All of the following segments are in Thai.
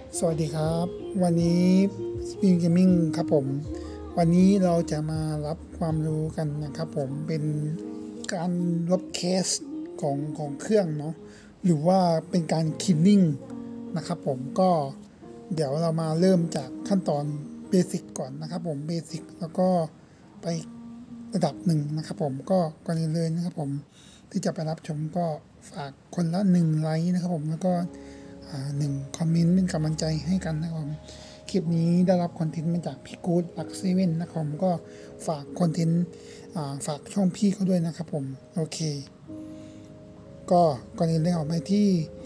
สวัสดีครับวันนี้ Spin Gaming ครับผมวันนี้เราจะมารับความรู้กันนะครับผมเป็นการลบเคสของเครื่องเนาะหรือว่าเป็นการคลีนนิ่งนะครับผมก็เดี๋ยวเรามาเริ่มจากขั้นตอนเบสิกก่อนนะครับผมเบสิกแล้วก็ไประดับหนึ่งนะครับผมก็ก่อนอื่นเลยนะครับผมที่จะไปรับชมก็ฝากคนละ1 ไลค์นะครับผมแล้วก็1 คอมเมนต์เป็นกำลังใจให้กันนะครับคลิปนี้ได้รับคอนเทนต์มาจากพี่กู๊ดลักเซเว่นนะครับก็ฝากคอนเทนต์ฝากช่องพี่เขาด้วยนะครับผมโอเคก็ก่อนอื่นเลยออกไปที่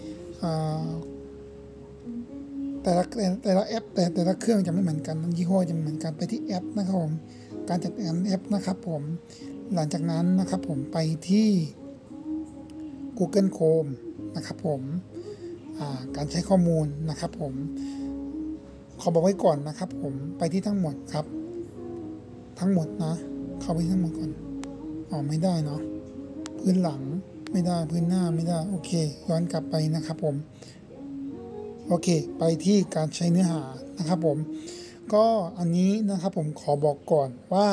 แต่ละแอปแต่ละเครื่องจะไม่เหมือนกันยี่ห้อจะไม่เหมือนกันไปที่แอปนะครับผมการจัดการแอปนะครับผมหลังจากนั้นนะครับผมไปที่ Google Chrome นะครับผมการใช้ข้อมูลนะครับผมขอบอกไว้ก่อนนะครับผมไปที่ทั้งหมดครับทั้งหมดนะเข้าไปทั้งหมดก่อนไม่ได้เนาะพื้นหลังไม่ได้พื้นหน้าไม่ได้โอเคย้อนกลับไปนะครับผมโอเคไปที่การใช้เนื้อหานะครับผมก็อันนี้นะครับผมขอบอกก่อนว่า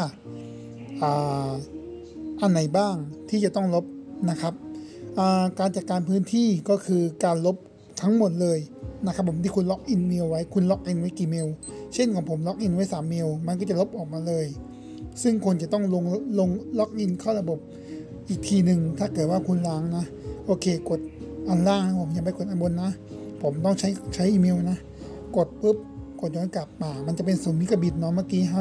อันไหนบ้างที่จะต้องลบนะครับการจัดการพื้นที่ก็คือการลบทั้งหมดเลยนะครับผมที่คุณล็อกอินเมลไว้คุณล็อกอินไว้กี่เมลเช่นของผมล็อกอินไว้3 เมลมันก็จะลบออกมาเลยซึ่งคนจะต้องลงล็อกอินเข้าระบบอีกทีหนึ่งถ้าเกิดว่าคุณล้างนะโอเคกดอันล่างนะผมอย่าไปกดอันบนนะผมต้องใช้อีเมลนะกดปุ๊บกดย้อนกลับมามันจะเป็น0 มิกะบิตเนาะเมื่อกี้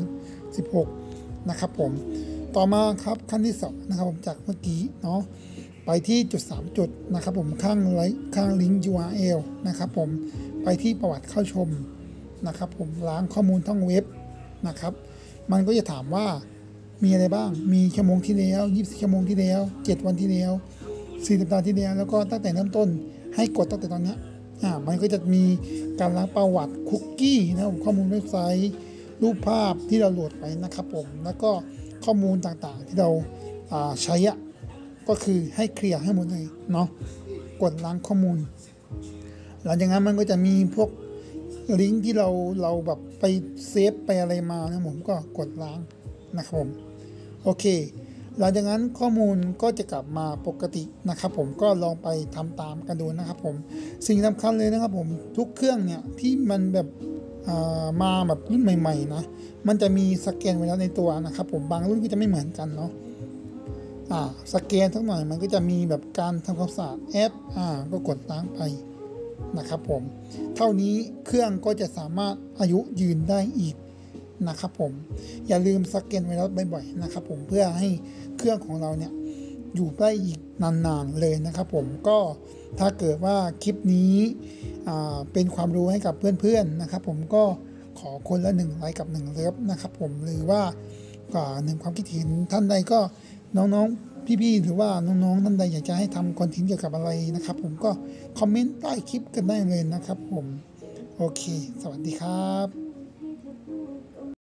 536นะครับผมต่อมาครับขั้นที่2นะครับผมจากเมื่อกี้เนาะไปที่จุด3 จุดนะครับผมข้างลิงก์ URL นะครับผมไปที่ประวัติเข้าชมนะครับผมล้างข้อมูลทั้งเว็บนะครับมันก็จะถามว่ามีอะไรบ้างมีชั่วโมงที่แล้ว24 ชั่วโมงที่แล้ว7 วันที่แล้ว4 สัปดาห์ที่แล้วแล้วก็ตั้งแต่เริ่มต้นให้กดตั้งแต่ตอนนี้มันก็จะมีการล้างประวัติคุกกี้นะครับข้อมูลเว็บไซต์รูปภาพที่เราโหลดไปนะครับผมแล้วก็ข้อมูลต่างๆที่เราใช้ก็คือให้เคลียร์ให้หมดเลยเนาะกดล้างข้อมูลหลังจากนั้นมันก็จะมีพวกลิงก์ที่เราแบบไปเซฟไปอะไรมานะผมก็กดล้างนะครับผมโอเคหลังจากนั้นข้อมูลก็จะกลับมาปกตินะครับผมก็ลองไปทำตามกันดูนะครับผมสิ่งสำคัญเลยนะครับผมทุกเครื่องเนี่ยที่มันแบบมาแบบรุ่นใหม่ๆนะมันจะมีสแกนไว้แล้วในตัวนะครับผมบางรุ่นก็จะไม่เหมือนกันเนาะสแกนสักหน่อยมันก็จะมีแบบการทำความสะอาดแอปก็กดล้างไปนะครับผมเท่านี้เครื่องก็จะสามารถอายุยืนได้อีกนะครับผมอย่าลืมสแกนไวรัสบ่อยๆนะครับผมเพื่อให้เครื่องของเราเนี่ยอยู่ได้อีกนานๆเลยนะครับผมก็ถ้าเกิดว่าคลิปนี้เป็นความรู้ให้กับเพื่อนๆนะครับผมก็ขอคนละ1 ไลค์กับ1 เลิฟนะครับผมหรือว่า1 ความคิดเห็นท่านใดก็น้องๆพี่ๆหรือว่าน้องๆท่านใดอยากจะให้ทำคอนเทนต์เกี่ยวกับอะไรนะครับผมก็คอมเมนต์ใต้คลิปกันได้เลยนะครับผมโอเคสวัสดีครับ